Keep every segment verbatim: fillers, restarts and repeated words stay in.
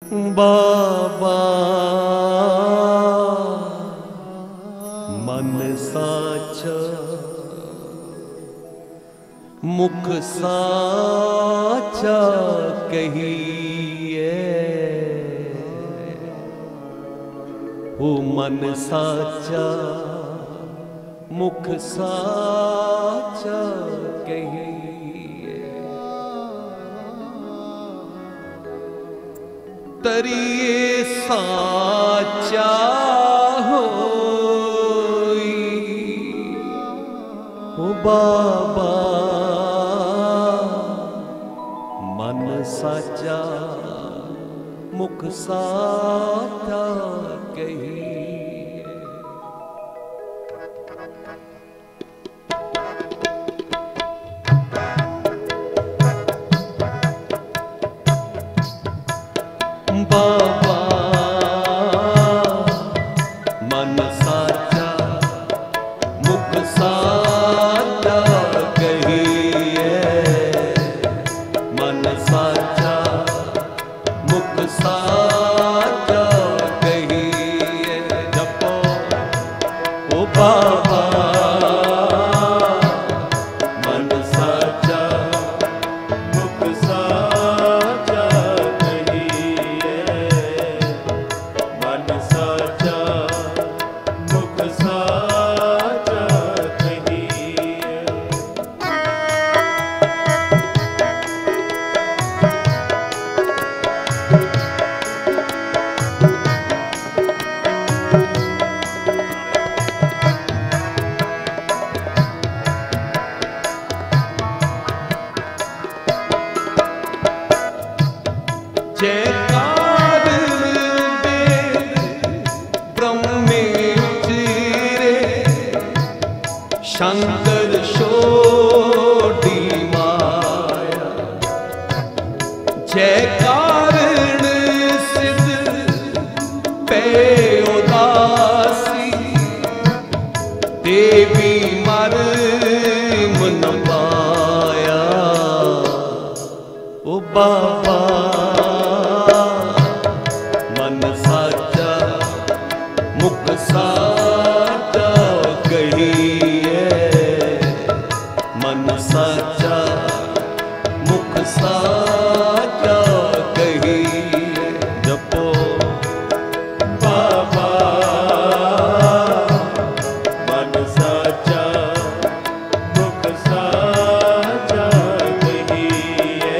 बाबा मन साचा मुख साचा कहिए, वो मन साचा मुख साचा कहिए। तरिए साचा होई ओ बाबा मन साचा मुख साचा कहिए। बाबा मन साचा मुख साचा कहिए, मन साचा मुख साचा कहिए। जपो ओ बाबा मन साचा मुख साचा कहिए, मन साचा मुख साचा कहिए। जयकार वेद ब्रह्मेचिरे शंकर शोडी माया। जयकार सिद्ध पे उदासी, देवी मर मन पाया। ओ बाबा मन साचा मुख साचा कहिए, मन साचा मुख साचा कहिए। जपो बाबा मन साचा मुख साचा कहिए,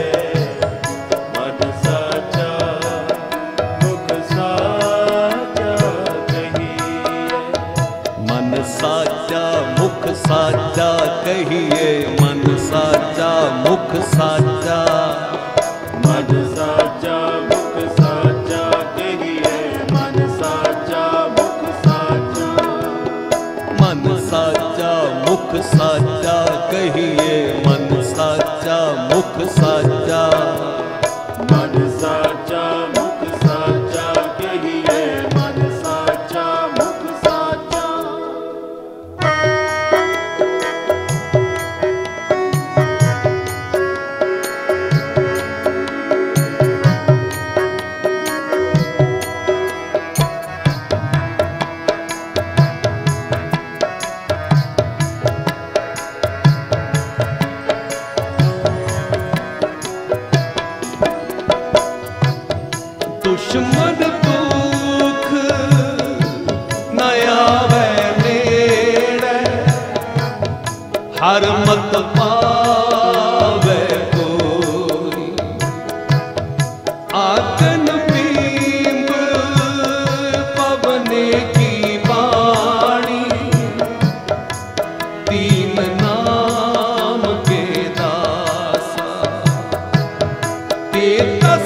मन साचा मुख साचा कहिए। मन साचा मुख साचा कहिए, मन साचा मुख साचा, मन साचा मुख साचा कहिए, मन साचा मुख साचा, मन साचा मुख साचा कहिए, मन साचा मुख साचा, मन साचा मुख साचा कहिए, मन साचा मुख साचा। दुश्मन दुख न आवे नेड़े, हर मत पावे कोई। आतन बीम पवने की वाणी, तीन नाम के दासा। तेतस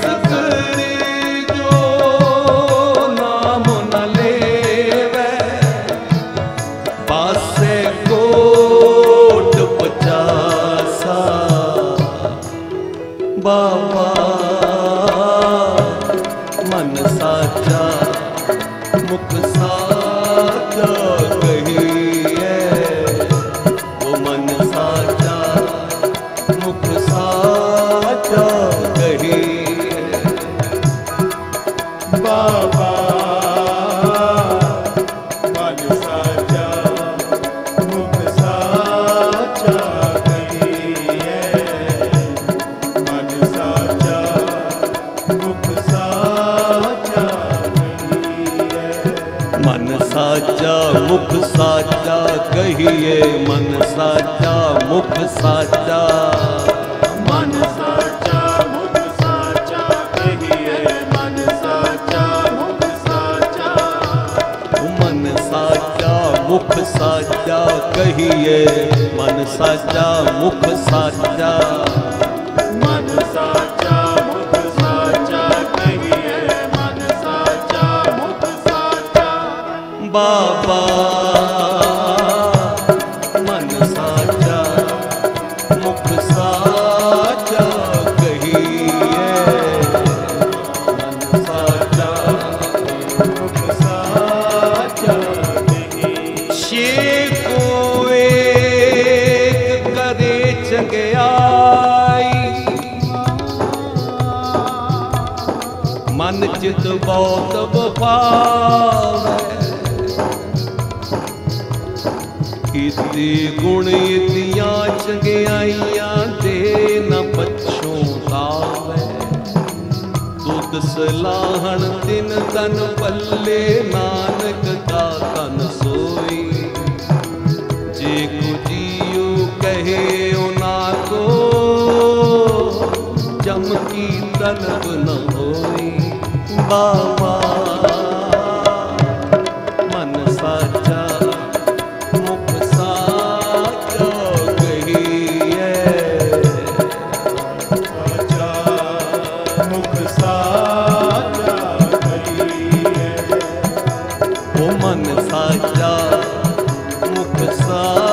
बाबा ਬਾਬਾ ਮਨ ਸਾਚਾ ਮੁਖ ਸਾਚਾ ਕਹੀਏ ਮਨ ਸਾਚਾ ਮੁਖ ਸਾਚਾ ਕਹੀਏ ਮਨ ਸਾਚਾ ਮੁਖ ਸਾਚਾ ਕਹੀਏ ਮਨ ਸਾਚਾ ਮੁਖ ਸਾਚਾ ਮਨ ਸਾਚਾ ਮੁਖ ਸਾਚਾ ਕਹੀਏ ਮਨ ਸਾਚਾ ਮੁਖ ਸਾਚਾ ਮਨ ਸਾਚਾ ਮੁਖ ਸਾਚਾ ਕਹੀਏ ਮਨ ਸਾਚਾ ਮੁਖ ਸਾਚਾ ਮਨ ਸਾਚਾ ਮੁਖ ਸਾਚਾ ਕਹੀਏ ਮਨ ਸਾਚਾ ਮੁਖ ਸਾਚਾ ਬਾਬਾ ਮਨ ਸਾਚਾ ਮੁਖ ਸਾਚਾ ਕਹੀਏ ਮਨ ਸਾਚਾ ਮੁਖ ਸਾਚਾ ਕਹੀਏ ਛੇ ਕੋ ਏਕ ਕਰੇ ਚੰਗਿਆਈ ਮਨ ਚਿਤ ਬਹੁਤ ਵਫਾਵੈ ਕੀਤੇ ਗੁਣ ਇਤੀਆਂ ਚੰਗਿਆਈਆਂ ਦੇ ਨ ਪਛੋਤਾਵੈ ਦੁੱਧ ਸਲਾਹਣ ਤਿਨ ਤਨ ਪੱਲੇ ਨਾਨਕ ਦਾ ਤਨ ਸੋਈ ਜੇ ਕੋ ਜੀਉ ਕਹੇ ਉਹਨਾਂ ਕੋ ਜਮ ਕੀ ਤਲਬ ਨ ਹੋਈ ਬਾਬਾ ਮਨ ਸਾਚਾ ਮੁਖ ਸਾਚਾ ਕਹੀਏ ਸਾਚਾ ਮੁਖ ਸਾਚਾ ਕਹੀਏ ਉਹ ਮਨ ਸਾਚਾ ਮੁਖ ਸਾਚਾ